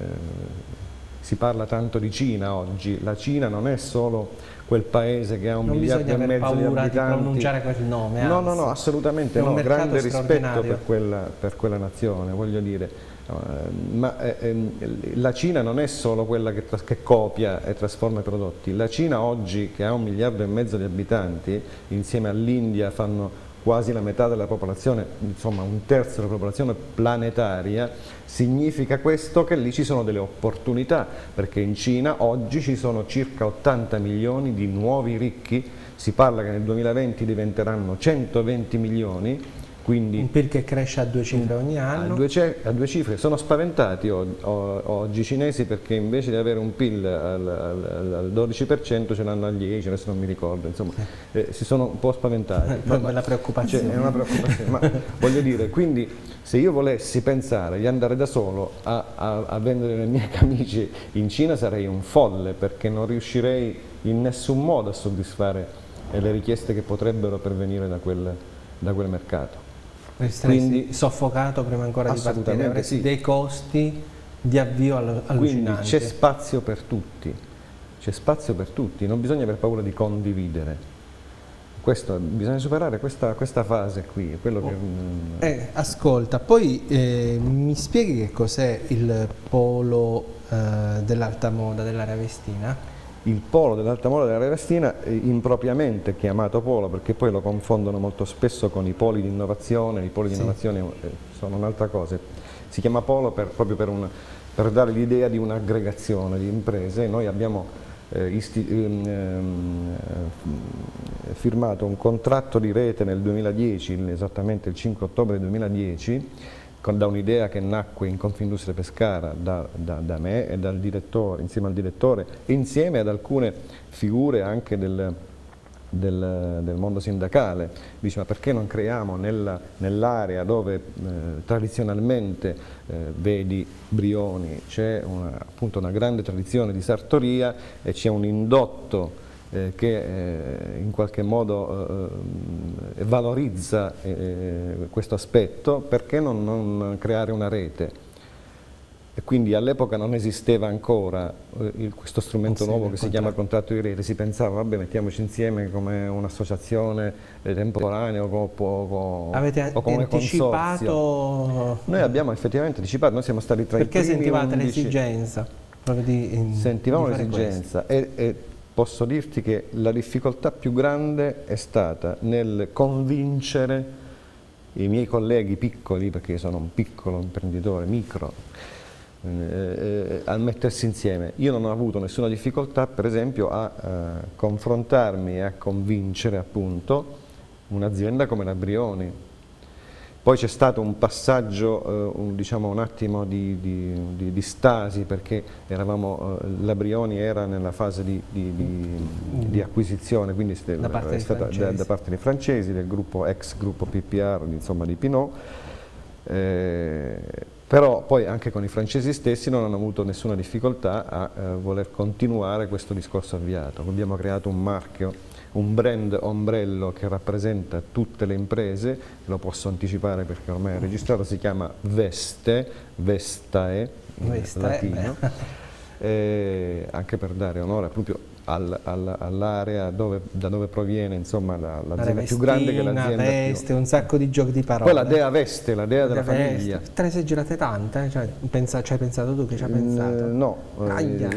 si parla tanto di Cina oggi, la Cina non è solo quel paese che ha un non miliardo e mezzo di abitanti. Non bisogna aver paura di pronunciare quel nome. No, anzi, no, no, assolutamente no, grande rispetto per quella, per quella nazione, voglio dire. Uh, ma eh, eh, la Cina non è solo quella che, che copia e trasforma i prodotti. La Cina oggi, che ha un miliardo e mezzo di abitanti, insieme all'India fanno quasi la metà della popolazione, insomma un terzo della popolazione planetaria. Significa questo che lì ci sono delle opportunità, perché in Cina oggi ci sono circa ottanta milioni di nuovi ricchi, si parla che nel duemilaventi diventeranno centoventi milioni. Quindi, un P I L che cresce a due cifre ogni anno. A due, a due cifre. Sono spaventati oggi, oggi i cinesi, perché invece di avere un P I L al, al, al dodici per cento ce l'hanno al dieci per cento, adesso non mi ricordo, insomma, eh, si sono un po' spaventati. È una preoccupazione. Cioè, è una preoccupazione. Ma voglio dire, quindi se io volessi pensare di andare da solo a, a, a vendere le mie camicie in Cina sarei un folle, perché non riuscirei in nessun modo a soddisfare le richieste che potrebbero pervenire da quel, da quel mercato. Quindi soffocato prima ancora di partire, avresti sì. dei costi di avvio allucinanti. Quindi c'è spazio per tutti, c'è spazio per tutti, non bisogna aver paura di condividere. Questo, bisogna superare questa, questa fase qui. È quello che... eh, ascolta, poi eh, mi spieghi che cos'è il polo eh, dell'alta moda dell'area vestina? Il polo dell'alta moda dell'area vestina, impropriamente chiamato polo, perché poi lo confondono molto spesso con i poli di innovazione. I poli di sì. innovazione sono un'altra cosa. Si chiama polo per, proprio per, un, per dare l'idea di un'aggregazione di imprese. Noi abbiamo eh, isti, ehm, firmato un contratto di rete nel duemiladieci, esattamente il cinque ottobre duemiladieci, da un'idea che nacque in Confindustria Pescara da, da, da me e dal direttore, insieme al direttore, e insieme ad alcune figure anche del, del, del mondo sindacale. Dice: ma perché non creiamo nell'area nell dove eh, tradizionalmente eh, vedi Brioni, c'è una, appunto una grande tradizione di sartoria e c'è un indotto Eh, che eh, in qualche modo eh, valorizza eh, questo aspetto, perché non, non creare una rete? E quindi all'epoca non esisteva ancora eh, il, questo strumento sì, nuovo che si chiama contratto di rete. Si pensava, vabbè, mettiamoci insieme come un'associazione eh, temporanea o, o, o, Avete o come anticipato? Consorzio. Noi abbiamo effettivamente anticipato, noi siamo stati tra perché i primi. Perché sentivate undici... l'esigenza? Sentivamo l'esigenza e, e posso dirti che la difficoltà più grande è stata nel convincere i miei colleghi piccoli, perché io sono un piccolo imprenditore, micro, eh, a mettersi insieme. Io non ho avuto nessuna difficoltà, per esempio, a eh, confrontarmi e a convincere appunto un'azienda come la Brioni. Poi c'è stato un passaggio, eh, un, diciamo un attimo di, di, di, di stasi, perché eravamo, eh, la Brioni era nella fase di, di, di, di acquisizione, quindi da parte, è stata da, da parte dei francesi, del gruppo ex gruppo P P R, insomma di Pinot, eh, però poi anche con i francesi stessi non hanno avuto nessuna difficoltà a eh, voler continuare questo discorso avviato. Abbiamo creato un marchio, un brand ombrello che rappresenta tutte le imprese, lo posso anticipare perché ormai è registrato, si chiama Veste, Vestae, in Vestae, latino, eh, anche per dare onore proprio al, al, all'area dove, da dove proviene insomma l'azienda più grande che l'azienda Veste, più... un sacco di giochi di parole. Poi la dea Veste, la dea della Veste. famiglia. Te ne sei girate tante? Cioè, pensa, ci hai pensato tu che ci hai pensato? Eh, no, Aia.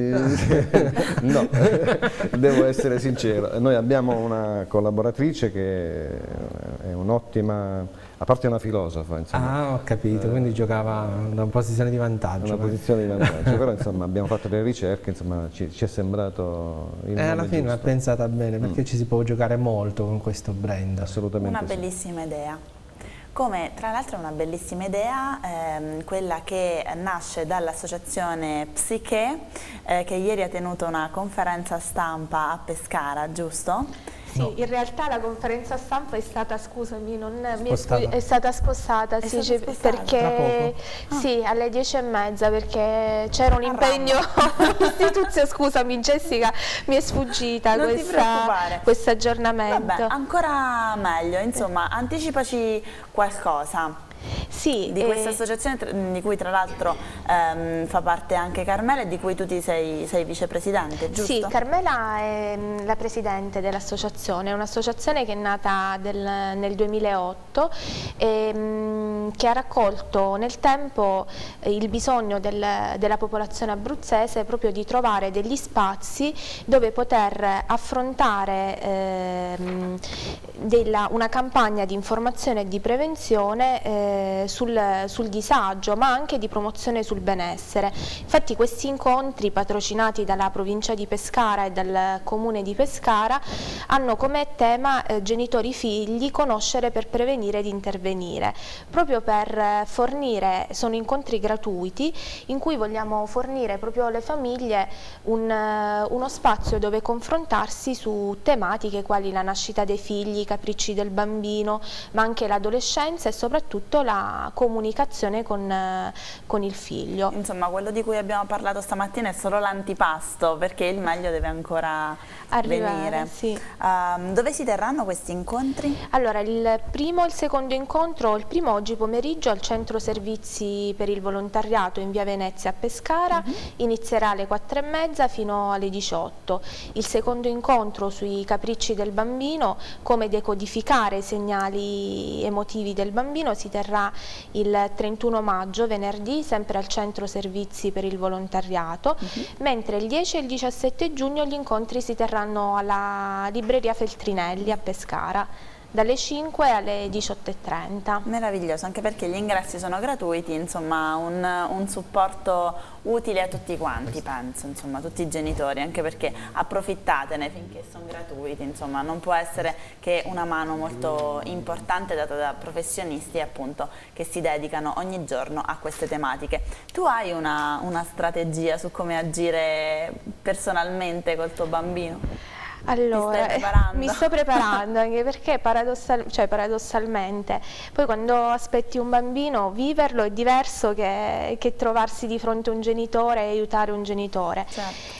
eh, no, devo essere sincero. Noi abbiamo una collaboratrice che è un'ottima... A parte una filosofa, insomma. Ah, ho capito, eh, quindi giocava da una posizione di vantaggio. Una posizione di vantaggio, però insomma abbiamo fatto delle ricerche, insomma ci, ci è sembrato il E alla fine giusto. l'ha pensata bene, perché mm. ci si può giocare molto con questo brand. Assolutamente. Una sì. bellissima idea. Come tra l'altro è una bellissima idea ehm, quella che nasce dall'associazione Psiche, eh, che ieri ha tenuto una conferenza stampa a Pescara, giusto? Sì, no. In realtà la conferenza stampa è stata, scusami, non mi è, Spostata. è stata spostata, È sì, stata spostata? perché Ah. sì, alle dieci e mezza, perché c'era un impegno istituzio, scusami Jessica, mi è sfuggita Non ti preoccupare. questo aggiornamento. Vabbè, ancora meglio, insomma, anticipaci qualcosa. Sì, Di questa eh, associazione di cui tra l'altro ehm, fa parte anche Carmela e di cui tu ti sei, sei vicepresidente, giusto? Sì, Carmela è mh, la presidente dell'associazione, è un'associazione che è nata del, nel duemilaotto e mh, che ha raccolto nel tempo eh, il bisogno del, della popolazione abruzzese proprio di trovare degli spazi dove poter affrontare eh, mh, della, una campagna di informazione e di prevenzione eh, Sul, sul disagio, ma anche di promozione sul benessere. Infatti questi incontri, patrocinati dalla provincia di Pescara e dal comune di Pescara, hanno come tema eh, genitori figli, conoscere per prevenire ed intervenire, proprio per fornire, sono incontri gratuiti in cui vogliamo fornire proprio alle famiglie un, uno spazio dove confrontarsi su tematiche quali la nascita dei figli, i capricci del bambino, ma anche l'adolescenza e soprattutto la comunicazione con, eh, con il figlio. Insomma, quello di cui abbiamo parlato stamattina è solo l'antipasto, perché il meglio deve ancora Arrivare, venire. sì. Um, dove si terranno questi incontri? Allora, il primo e il secondo incontro, il primo oggi pomeriggio al Centro Servizi per il Volontariato in via Venezia a Pescara, uh-huh. inizierà alle quattro e mezza fino alle diciotto. Il secondo incontro sui capricci del bambino, come decodificare i segnali emotivi del bambino, si terrà il trentuno maggio, venerdì, sempre al Centro Servizi per il Volontariato, uh-huh. mentre il dieci e il diciassette giugno gli incontri si terranno alla libreria Feltrinelli a Pescara, dalle cinque alle diciotto e trenta. Meraviglioso, anche perché gli ingressi sono gratuiti, insomma un, un supporto utile a tutti quanti, penso, insomma, tutti i genitori, anche perché approfittatene finché sono gratuiti, insomma, non può essere che una mano molto importante data da professionisti appunto che si dedicano ogni giorno a queste tematiche. Tu hai una, una strategia su come agire personalmente col tuo bambino? Allora, Ti stai preparando? mi sto preparando anche perché paradossal, cioè, paradossalmente poi quando aspetti un bambino viverlo è diverso che, che trovarsi di fronte a un genitore e aiutare un genitore. Certo.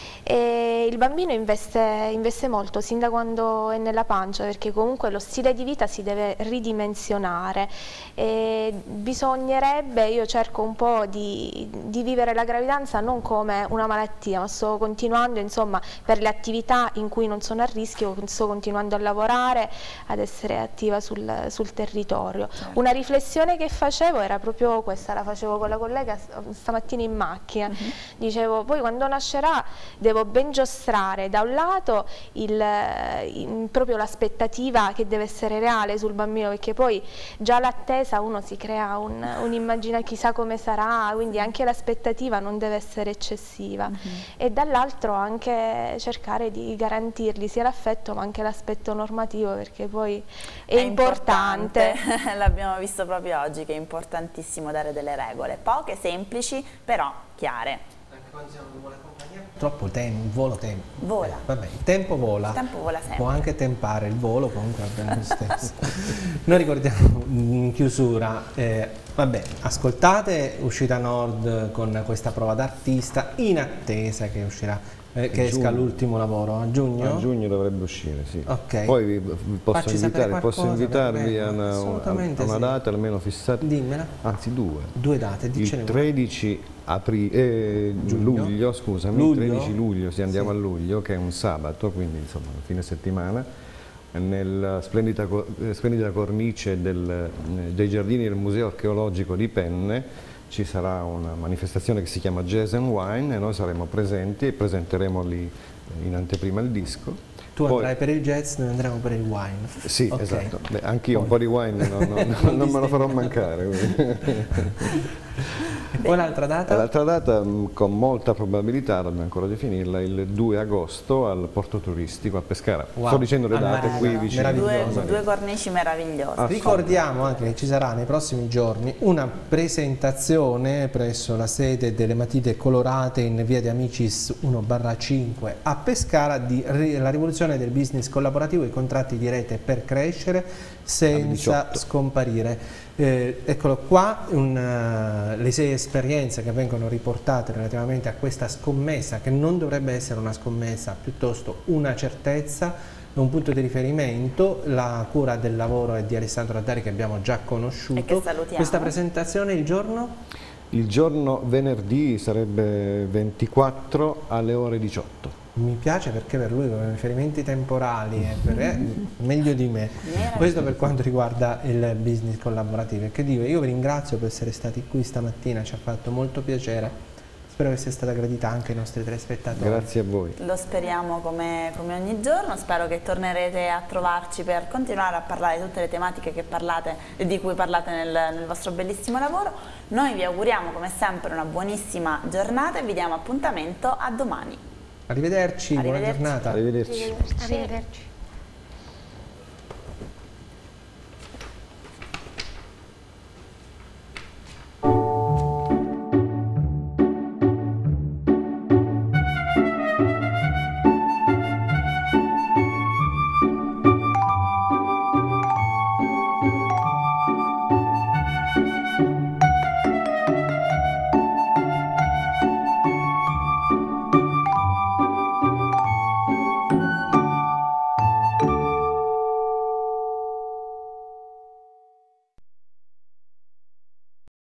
E il bambino investe, investe molto sin da quando è nella pancia, perché comunque lo stile di vita si deve ridimensionare e bisognerebbe, io cerco un po' di, di vivere la gravidanza non come una malattia, ma sto continuando, insomma, per le attività in cui non sono a rischio, sto continuando a lavorare, ad essere attiva sul, sul territorio. Certo. Una riflessione che facevo era proprio questa, la facevo con la collega stamattina in macchina, uh-huh. dicevo poi quando nascerà devo ben giostrare da un lato il, in, proprio l'aspettativa che deve essere reale sul bambino, perché poi già l'attesa uno si crea un'immagine un chissà come sarà, quindi anche l'aspettativa non deve essere eccessiva, uh-huh. e dall'altro anche cercare di garantirgli sia l'affetto ma anche l'aspetto normativo, perché poi è, è importante, importante. L'abbiamo visto proprio oggi che è importantissimo dare delle regole, poche, semplici, però chiare. Anche quando siamo in buona compagnia. Troppo tempo, volo tempo. Vola. Vabbè, il tempo vola. Il tempo vola sempre. Può anche tempare, il volo comunque va bene lo stesso. Noi ricordiamo in chiusura, eh, vabbè, ascoltate Uscita Nord con questa prova d'artista in attesa che uscirà eh, che esca l'ultimo lavoro? A giugno? A giugno dovrebbe uscire, sì. Okay. Poi vi, vi posso, invitare, posso invitarvi a una, a una sì. data almeno fissata. Dimmela. Anzi due. Due date, il tredici apri, eh, luglio, scusami, luglio? il tredici luglio, sì, andiamo sì. a luglio, che è un sabato, quindi insomma fine settimana, nella splendida, splendida cornice del, dei giardini del Museo Archeologico di Penne. Ci sarà una manifestazione che si chiama Jazz and Wine e noi saremo presenti e presenteremo lì in anteprima il disco. Tu Poi, andrai per il jazz, noi andremo per il wine. Sì, okay. esatto. Anch'io un po' di wine no, no, no, non me lo farò mancare. E poi l'altra data? L'altra data, con molta probabilità, dobbiamo ancora definirla, il due agosto al Porto Turistico a Pescara. Wow. Sto dicendo le date qui vicino. Due, due cornici meravigliose. Ricordiamo anche che ci sarà nei prossimi giorni una presentazione presso la sede delle Matite Colorate in via di Amicis uno barra cinque a Pescara di la rivoluzione del business collaborativo, i contratti di rete per crescere senza scomparire. Eh, eccolo qua, un, uh, le sei esperienze che vengono riportate relativamente a questa scommessa, che non dovrebbe essere una scommessa, piuttosto una certezza, un punto di riferimento. La cura del lavoro è di Alessandro Addari, che abbiamo già conosciuto. E che salutiamo. Questa presentazione il giorno? Il giorno venerdì sarebbe ventiquattro alle ore diciotto. Mi piace perché per lui con riferimenti temporali è per, eh, meglio di me. Questo per quanto riguarda il business collaborativo. E che dico, io vi ringrazio per essere stati qui stamattina, ci ha fatto molto piacere. Spero che sia stata gradita anche ai nostri telespettatori. Grazie a voi. Lo speriamo come, come ogni giorno, spero che tornerete a trovarci per continuare a parlare di tutte le tematiche che parlate, di cui parlate nel, nel vostro bellissimo lavoro. Noi vi auguriamo come sempre una buonissima giornata e vi diamo appuntamento a domani. Arrivederci, Arrivederci. buona giornata. Arrivederci. Arrivederci. Arrivederci.